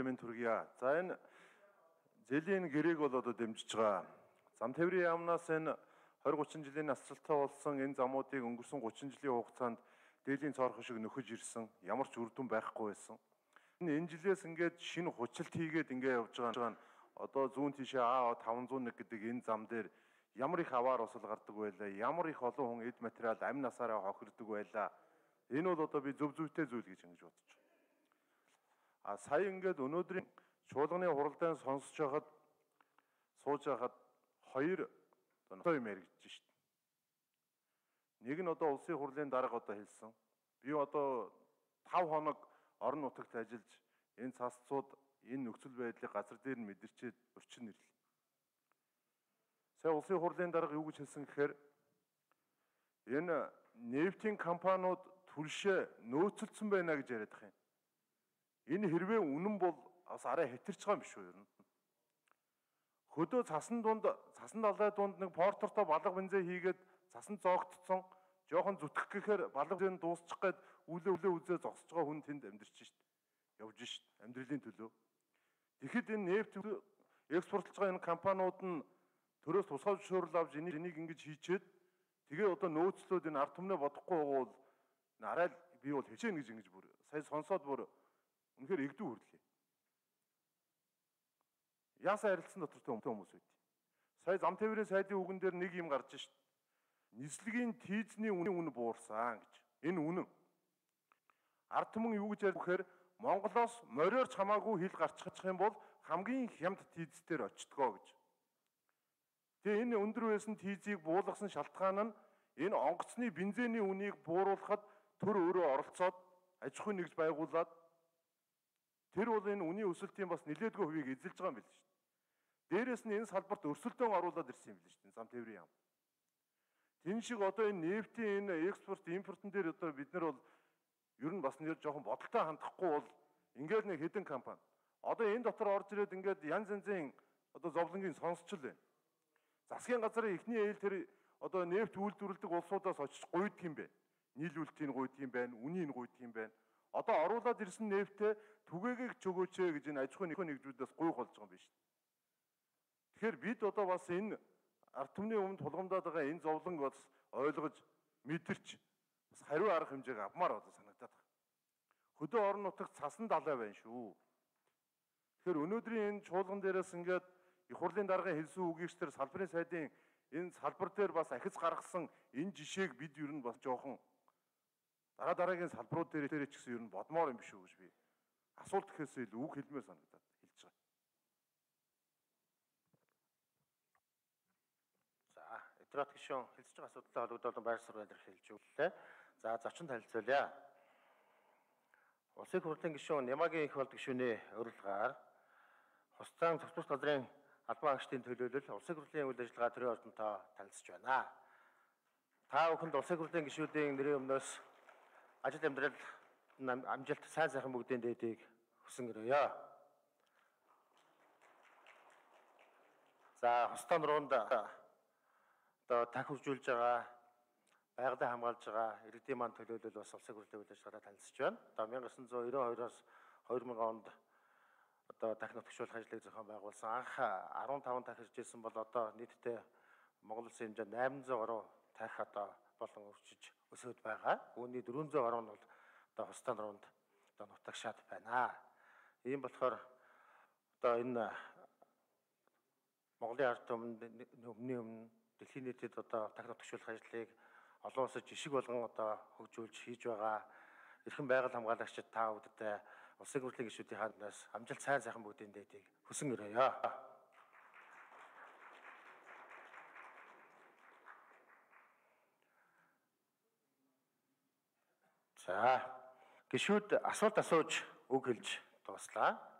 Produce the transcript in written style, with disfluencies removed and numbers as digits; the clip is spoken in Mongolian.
минь төргийа. За энэ зэлийн гэрээг бол одоо дэмжиж байгаа. Зам тээврийн яамнаас энэ 20-30 жилийн насжилттай болсон энэ замуудыг өнгөрсөн 30 жилийн хугацаанд дээлийн цорхон шиг нөхөж ирсэн. Ямар ч үр дүн байхгүй байсан. Энэ жилээс ингээд шинэ хучлалт хийгээд ингээд явж байгаа нь одоо зүүн тишээ А501 гэдэг энэ зам дээр ямар их аваар усал гардаг байлаа. Ямар их олон хүн эд материал амь насаараа хохирдог байлаа. Энэ бол одоо би зөв зүйтэй зүйл гэж ингэж бодож байна. Сая ингээд өнөөдрийн чуулганы хуралдаан сонсож байхад сууж байхад хоёр одоо юм яригдж шít. Нэг нь одоо улсын хурлын дарга одоо хэлсэн. Би одоо 5 хоног орон нутагт ажиллаж энэ цасцууд энэ нөхцөл байдлыг газар дээр нь мэдэрчээд өрчин ирлээ. Сая улсын хурлын дарга юу гэж хэлсэн гэхээр энэ нефтийн компаниуд түлшээ нөөцөлдсөн байна гэж яриад байгаа юм. Энэ хэрвээ үнэн бол бас арай хэтэрч байгаа юм биш үү ер нь. Хөдөө цасан далай дунд нэг портортой балга бензэ хийгээд цасан зоогдсон жоохон зүтгэх гэхээр балга бензэн дуусчих гээд үлээ үзээ зогсож байгаа хүн тэнд амьдарч шít. Явж шít. Амьдралын төлөө. Тэгэхэд энэ нефт экспортлж байгаа энэ компаниуд нь төрөөс тусгай зөвшөөрөл авч энийг ингэж хийчээд тэгээ одоо нөөцлөөд энэ ард түмнээ бодохгүй байгаа бол арай л би бол хичээнэ гэж ингэж бүр сая сонсоод бүр үнэхээр игдүү хүрлээ. Яасан харилцсан дотортой хүмүүс байд. Сая зам тээврийн сайдын үгэн дээр нэг юм гарч шít. Нислэгийн тийзний үнэ буурсан гэж. Энэ үнэн. Ард түмэн юу гэж ярьж гэхээр Монголоос мориор чамаагүй хил гарчих юм бол хамгийн хямд тийз дээр очтгоо гэж. Тэгээ энэ өндөр байсан тийзийг буулгасан шалтгаан нь энэ онгоцны бензиний үнийг бууруулахад төр өөрөө оролцоод аж ахуйн нэгж байгуулад тэр бол энэ үнийн өсөлтийн бас нэлээдгүй хувийг эзэлж байгаа юм биш үү? Дээрээс нь энэ салбарт өрсөлдөөн оруулаад ирсэн юм биш үү? Зам тээврийн яам. Тин шиг одоо энэ нефтийн энэ экспорт импортын дээр одоо бид нар бол ер нь бас нэр жоохон бодолтой хандахгүй бол ингээд нэг хэдэн компани одоо энэ дотор орж ирээд ингээд янз янзын одоо зовлонгийн сонсчл байна. Засгийн газрын эхний ээлж тэр одоо нефт үйлдвэрлэдэг улсуудаас очиж гуйдаг юм байна. Нийлүүлэлтийг гуйдаг юм байна, үнийг гуйдаг юм байна. Одоо оруулаад ирсэн нефтээ түгээгийг ч өгөөч гэж энэ аж ахуйн нэгжүүдээс гуйх болж байгаа юм биш. Тэгэхээр бид одоо бас энэ ард түмний өмнө тулгамдаад байгаа энэ зовлон бас ойлгож мэдэрч бас хариу арга хэмжээг авмаар одоо санагдаад байна. Хөдөө орон нутагт цасан далай байна шүү. Тэгэхээр өнөөдрийн энэ чуулган дээрээс ингээд их хурлын даргын хэлсэн үгийгч тэр салбарын сайдын энэ салбар дээр бас ахиц гаргасан энэ жишээг бид ер нь бас жоохон дараагийн салбарууд дээр ч гэсэн ер нь бодмоор юм биш үү гэж би асуулт гэхээс илүү үг хэлмээр санагдаад хэлж байгаа. За, Эдрат гишүүн хэлцэж байгаа асуудалтай холбогдуулан байр суурь илэрхийлж өглөө. За, зочин танилцуулъя. Улсын хурлын гишүүн Нямагийн их болд гишүүний урилгаар Хусцаан цогцлолт газрын албан агчдын төлөөлөл улсын хурлын үйл ажиллагаа төрийн ордонтой танилцж байна. Та бүхэнд улсын хурлын гишүүдийн нэрийн өмнөөс ажил амьдрал амжилт сайн сайхан бүгдийн дээдийг хүсэн өрөөё. За, Хусцаан руунд одоо тахивжуулж байгаа, байгалийн хамгаалж байгаа иргэдийн маань төлөөлөл бас улсын хурлын үйл ажиллагаараа танилцж байна. Одоо 1992-оос 2000 онд одоо дахин нутагшуулах ажлыг зохион байгуулсан. Анх 15 дахиж ирсэн бол одоо нийтдээ Монгол улсын хэмжээнд 800 гаруй дахь одоо болон өрчиж өсөд байгаа. Үүний 400 гаруй нь бол одоо Хусцаан руунд одоо нутагшаад байна. Ийм болохоор одоо энэ Монголын ард түмэнд өмнө дэлхийн нийтэд одоо дахин нутагшуулах ажлыг олон улсад жишг болгон одоо хөгжүүлж хийж байгаа. Эрхэм байгаль хамгаалагчид та бүдтэй улсын хурлын гишүүдийн хаанаас амжилт сайн сайхан бүгдийн дээдийг хүсэн өрөөё. За, гишүүд асуулт асууж үг хэлж дууслаа.